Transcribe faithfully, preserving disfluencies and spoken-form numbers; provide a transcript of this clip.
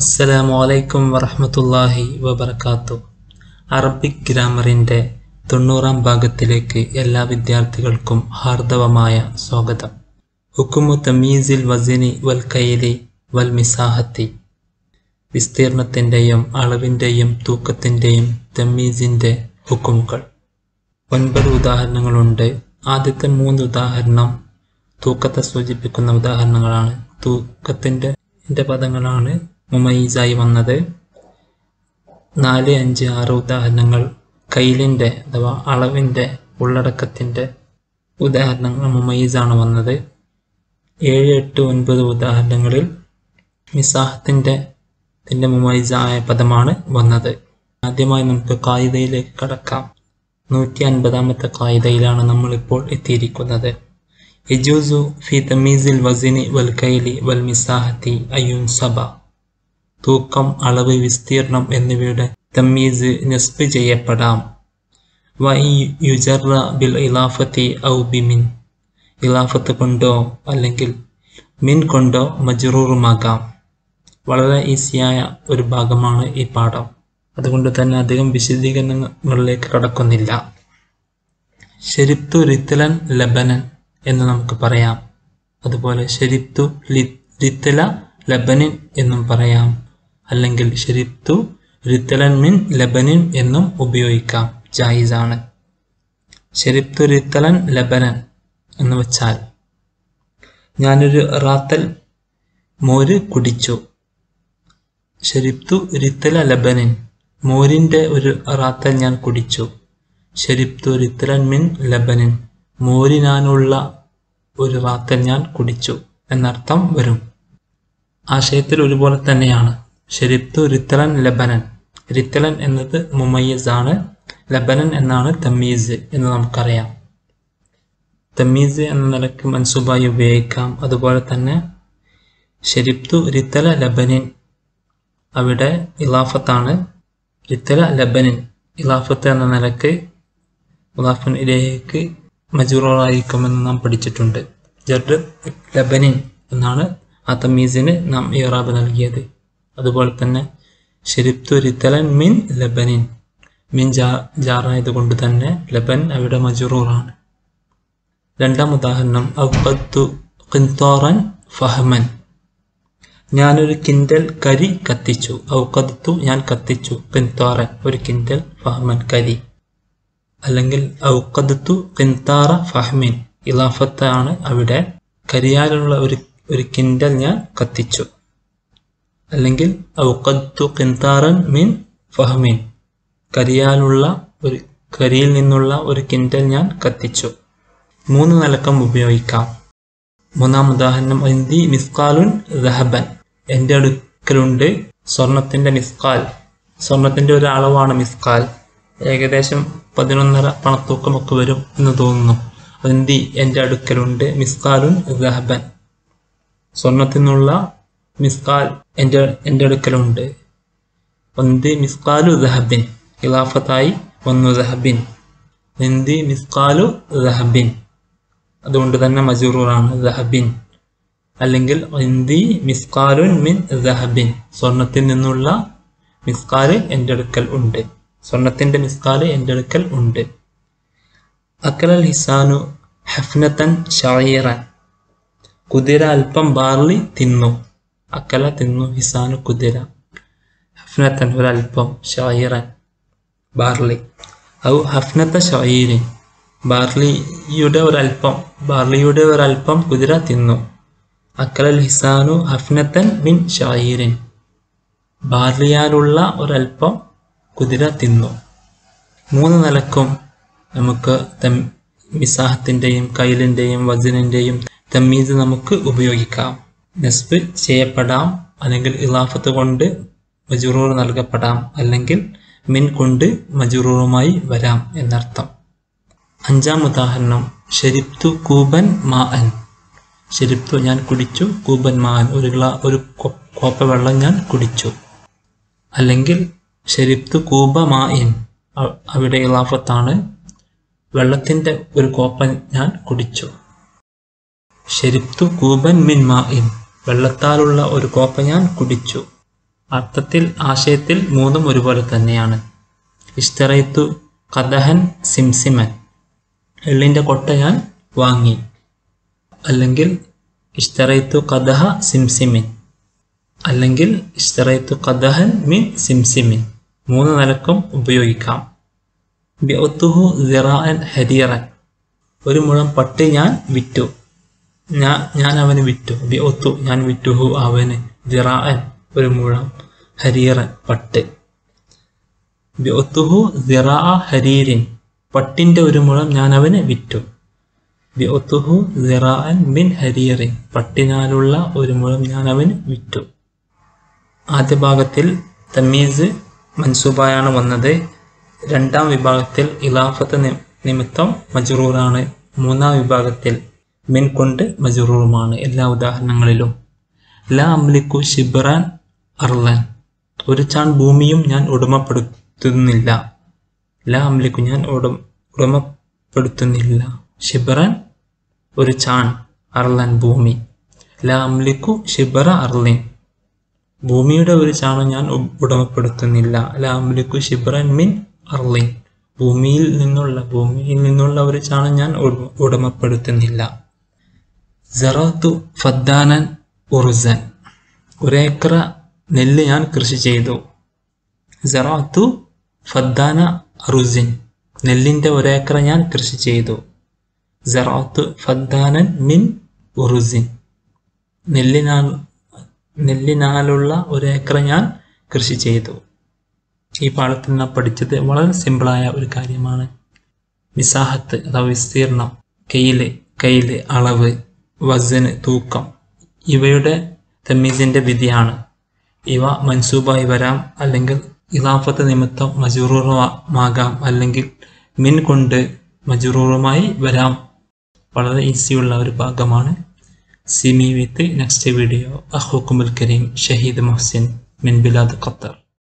അസ്സലാമു അലൈക്കും വറഹ്മത്തുള്ളാഹി വബറകാതുഹു. അറബിക് ഗ്രാമറിൻ്റെ തൊണ്ണൂറാം ഭാഗത്തിലേക്ക് എല്ലാ വിദ്യാർത്ഥികൾക്കും ഹാർദവമായ സ്വാഗതം. ഹുക്ം തമീയിസിൽ വസ്നി വൽകൈലി വൽമസാഹത്തി. വിസ്തീർണത്തിൻ്റെയും അളവിൻ്റെയും തൂക്കത്തിൻ്റെയും തമീസിൻ്റെ ഹുക്കുമുകൾ. ഒൻപത് ഉദാഹരണങ്ങളുണ്ട്. ആദ്യത്തെ മൂന്ന് ഉദാഹരണം തൂക്കത്തെ സൂചിപ്പിക്കുന്ന ഉദാഹരണങ്ങളാണ്. തൂക്കത്തിൻ്റെ പദങ്ങളാണ് മുമയ്യിസായി വന്നത്. നാല് അഞ്ച് ആറ് ഉദാഹരണങ്ങൾ കൈലിൻ്റെ അഥവാ അളവിൻ്റെ ഉള്ളടക്കത്തിൻ്റെ ഉദാഹരണങ്ങൾ മുമയ്യിസാണ് വന്നത്. ഏഴ് എട്ട് ഒൻപത് ഉദാഹരണങ്ങളിൽ മിസാഹത്തിൻ്റെ ത്തിൻ്റെ മുമയ്യിസായ പദമാണ് വന്നത്. ആദ്യമായി നമുക്ക് ഖായിദയിലേക്ക് കടക്കാം. നൂറ്റി അൻപതാമത്തെ ഖായിദയിലാണ് നമ്മളിപ്പോൾ എത്തിയിരിക്കുന്നത്. യജൂസു ഫി തമീയിസിൽ വസ്നി വൽകൈലി വൽമസാഹത്തി അയ്യുൻസബ. തൂക്കം, അളവ്, വിസ്തീർണം എന്നിവയുടെ തമീസ് നസ്ബ് ചെയ്യപ്പെടാം. വ യുജറ ബിൽ ഇലാഫത്തി ഔ ബിമിൻ. ഇലാഫത്ത് കൊണ്ടോ അല്ലെങ്കിൽ മിൻ കൊണ്ടോ മജ്റൂറുമാകാം. വളരെ ഈസിയായ ഒരു ഭാഗമാണ് ഈ പാഠം. അതുകൊണ്ട് തന്നെ അധികം വിശദീകരണങ്ങളിലേക്ക് കടക്കുന്നില്ല. ശരിബ്തു റിത്തലൻ ലബനൻ എന്ന് നമുക്ക് പറയാം. അതുപോലെ ശരിബ്തു റിത്തല ലബനിൻ എന്നും പറയാം. അല്ലെങ്കിൽ ശരിബ്തു റിത്തലൻ മിൻ ലബനിൻ എന്നും ഉപയോഗിക്കാം. ജായിസാണ്. ശരിബ്തു റിത്തലൻ ലബനൻ എന്ന് വെച്ചാൽ ഞാനൊരു റാത്തൽ മോര് കുടിച്ചു. ശരിബ്തു റിത്തല ലബനിൻ, മോരിൻ്റെ ഒരു റാത്തൽ ഞാൻ കുടിച്ചു. ശരിബ്തു റിത്തലൻ മിൻ ലബനിൻ, മോരിനാനുള്ള ഒരു റാത്തൽ ഞാൻ കുടിച്ചു എന്നർത്ഥം വരും. ആശയത്തിൽ ഒരുപോലെ തന്നെയാണ്. ശരിബ്തു റിത്തലൻ ലബനൻ. റിത്തലൻ എന്നത് മുമയ്യിസ് ആണ്, ലബനൻ എന്നാണ് തമീസ് എന്ന് നമുക്കറിയാം. തമീസ് എന്ന നിലയ്ക്ക് മൻസൂബായി ഉപയോഗിക്കാം. അതുപോലെ തന്നെ ശരിബ്തു റിത്തല ലബനിൻ, അവിടെ ഇലാഫത്താണ്. റിത്തല ലബനിൻ ഇലാഫത്ത് എന്ന നിലയ്ക്ക് മുദാഫുൻ ഇലൈഹിക്ക് മജ്റൂറായിരിക്കുമെന്ന് നാം പഠിച്ചിട്ടുണ്ട്. ജർ ലബനിൻ എന്നാണ് ആ തമീസിന് നാം ഇറാബ് നൽകിയത്. അതുപോലെ തന്നെ ശരിബ്തു റിത്തലൻ മിൻ ലബനിൻ, മിൻ ജാ ജാറായത് കൊണ്ട് തന്നെ ലബൻ അവിടെ മജ്റൂറാണ്. രണ്ടാം ഉദാഹരണം ഔഖദ്തു ഖിൻതാറൻ ഫഹമൻ. ഞാനൊരു കിൻഡൽ കരി കത്തിച്ചു. ഔഖദ്തു ഞാൻ കത്തിച്ചു, ഖിൻതാറൻ ഒരു കിൻഡൽ, ഫഹമൻ കരി. അല്ലെങ്കിൽ ഔഖദ്തു ഖിൻതാറ ഫഹ്മിൻ, ഇലാഫത്താണ് അവിടെ. കരിയാലുള്ള ഒരു ഒരു കിൻഡൽ ഞാൻ കത്തിച്ചു. അല്ലെങ്കിൽ ഔഖദ്തു ഖിൻതാറൻ മിൻ ഫഹ്മിൻ, കരിയാലുള്ള ഒരു കരിയിൽ നിന്നുള്ള ഒരു കിൻഡൽ ഞാൻ കത്തിച്ചു. മൂന്ന് നിലക്കം ഉപയോഗിക്കാം. മൂന്നാം ഉദാഹരണം ഇന്ദി മിസ്കാലുൻ ദഹബൻ. എൻ്റെ അടുക്കലുണ്ട് സ്വർണത്തിൻ്റെ മിസ്കാൽ. സ്വർണത്തിൻ്റെ ഒരു അളവാണ് മിസ്കാൽ. ഏകദേശം പതിനൊന്നര പണത്തൂക്കമൊക്കെ വരും എന്ന് തോന്നുന്നു. ഇന്ദി എൻ്റെ അടുക്കലുണ്ട് മിസ്കാലുൻ ദഹബൻ, സ്വർണത്തിനുള്ള മിസ്കാൽ എൻ്റെ എൻ്റെ അടുക്കലുണ്ട്. ഇന്ദി മിസ്കാലു ദഹബിൻ, ഇലാഫത്തായി വന്നു ദഹബിൻ. ഇന്ദി മിസ്കാലു ദഹബിൻ, അതുകൊണ്ട് തന്നെ മജ്റൂറാണ് ദഹബിൻ. അല്ലെങ്കിൽ ഇന്ദി മിസ്കാലുൻ മിൻ ദഹബിൻ, സ്വർണത്തിൽ നിന്നുള്ള മിസ്കാല് എൻ്റെ അടുക്കൽ ഉണ്ട്, സ്വർണത്തിൻ്റെ മിസ്കാല് എൻ്റെ അടുക്കൽ ഉണ്ട്. അക്കലൽ ഹിസാനു ഹഫ്നത്തൻ ഷഈറൻ. കുതിര അല്പം ബാർലി തിന്നു. അക്കല തിന്നു, ഹിസാനു കുതിര, ഹഫ്നത്തൻ ഒരൽപ്പം, ഷഈറൻ ബാർലി. ഔ ഹഫ്നത്ത ഷഈരിൻ, ബാർലിയുടെ ഒരൽപ്പം, ബാർലിയുടെ ഒരൽപ്പം കുതിര തിന്നു. അക്കലൽ ഹിസാനു ഹഫ്നത്തൻ മിൻ ഷഈരിൻ, ബാർലിയാലുള്ള ഒരൽപ്പം കുതിര തിന്നു. മൂന്ന് നിലക്കും നമുക്ക് മിസാഹത്തിൻ്റെയും കൈലിൻ്റെയും വസ്നിൻ്റെയും തമീസ് നമുക്ക് ഉപയോഗിക്കാം. നസ്ബ് ചെയ്യപ്പെടാം, അല്ലെങ്കിൽ ഇലാഫത്ത് കൊണ്ട് മജ്റൂർ നൽകപ്പെടാം, അല്ലെങ്കിൽ മിൻ കൊണ്ട് മജ്റൂറുമായി വരാം എന്നർത്ഥം. അഞ്ചാം ഉദാഹരണം ശരിബ്തു കൂബൻ മാഅൻ. ശരിബ്തു ഞാൻ കുടിച്ചു, കൂബൻ മാഅൻ ഒരു ഗ്ലാ ഒരു കോപ്പ വെള്ളം ഞാൻ കുടിച്ചു. അല്ലെങ്കിൽ ശരിബ്തു കൂബ മാഇൻ, അവിടെ ഇലാഫത്താണ്, വെള്ളത്തിൻ്റെ ഒരു കോപ്പ ഞാൻ കുടിച്ചു. ശരിബ്തു കൂബൻ മിൻ മാഇൻ, വെള്ളത്താലുള്ള ഒരു കോപ്പ ഞാൻ കുടിച്ചു. അർത്ഥത്തിൽ ആശയത്തിൽ മൂന്നും ഒരുപോലെ തന്നെയാണ്. ഇഷ്തറൈത്തു ഖദഹൻ സിംസിമൻ, എള്ളിൻ്റെ കൊട്ട ഞാൻ വാങ്ങി. അല്ലെങ്കിൽ ഇഷ്തറൈത്തു ഖദഹ സിംസിമിൻ, അല്ലെങ്കിൽ ഇഷ്തറൈത്തു ഖദഹൻ മിൻ സിംസിമിൻ. മൂന്ന് നിലക്കും ഉപയോഗിക്കാം. ബിഅത്തുഹു സിറാഅൻ ഹരീറൻ, ഒരു മുഴം പട്ട് ഞാൻ വിറ്റു. ഞാൻ ഞാൻ അവന് വിറ്റു. ബിഅത്തു ഞാൻ വിറ്റുഹു അവന്, സിറാഅൻ ഒരു മുഴം, ഹരീറൻ പട്ട്. ബിഅത്തുഹു സിറാഅ ഹരീരിൻ, പട്ടിൻ്റെ ഒരു മുഴം ഞാൻ അവന് വിറ്റു. ബിഅത്തുഹു സിറാഅൻ മിൻ ഹരീറിൻ, പട്ടിനാലുള്ള ഒരു മുഴം ഞാൻ അവന് വിറ്റു. ആദ്യ ഭാഗത്തിൽ തമീസ് മൻസൂബായാണ് വന്നത്. രണ്ടാം വിഭാഗത്തിൽ ഇലാഫത്ത് നിമിത്തം മജ്റൂറാണ്. മൂന്നാം വിഭാഗത്തിൽ മിൻ കൊണ്ട് മജ്റൂറുമാണ് എല്ലാ ഉദാഹരണങ്ങളിലും. ലാ അംലിക്കു ഷിബ്റാൻ അർലൻ, ഒരു ചാൺ ഭൂമിയും ഞാൻ ഉടമപ്പെടുത്തുന്നില്ല. ലാ അംലിക്കു ഞാൻ ഉടമ ഉടമപ്പെടുത്തുന്നില്ല. ഷിബ്റാൻ ഒരു ചാൺ, അർലൻ ഭൂമി. ലാ അംലിക്കു ഷിബ്റ അർലിൻ, ഭൂമിയുടെ ഒരു ചാണം ഞാൻ ഉടമപ്പെടുത്തുന്നില്ല. ലാ അംലിക്കു ഷിബ്റൻ മിൻ അർലിൻ, ഭൂമിയിൽ നിന്നുള്ള ഭൂമിയിൽ നിന്നുള്ള ഒരു ചാണം ഞാൻ ഉടമപ്പെടുത്തുന്നില്ല. സറഅതു ഫദ്ദാനൻ ഉറുസൻ, ഒരേക്കർ നെല്ല് ഞാൻ കൃഷി ചെയ്തു. സറഅതു ഫദ്ദാന അറുസിൻ, നെല്ലിൻ്റെ ഒരേക്കർ ഞാൻ കൃഷി ചെയ്തു. സറഅതു ഫദ്ദാനൻ മിൻ ഉറുസിൻ, നെല്ലിനാൽ നെല്ലിനാലുള്ള ഒരേക്കർ ഞാൻ കൃഷി ചെയ്തു. ഈ പാഠത്തിൽ നാം പഠിച്ചത് വളരെ സിമ്പിളായ ഒരു കാര്യമാണ്. മിസാഹത്ത് അഥവാ വിസ്തീർണം, കെയില് കെയില് അളവ്, വസന് തൂക്കം, ഇവയുടെ തമീസിൻ്റെ വിധിയാണ്. ഇവ മൻസൂബായി വരാം, അല്ലെങ്കിൽ ഇലാഫത്ത് നിമിത്തം മജ്റൂറുമാകാം, അല്ലെങ്കിൽ മിൻ കൊണ്ട് മജ്റൂറുമായി വരാം. വളരെ ഈസിയുള്ള ഒരു ഭാഗമാണ്. See me with the next video. أخوكم الكريم شهيد محسن من بلاد قطر.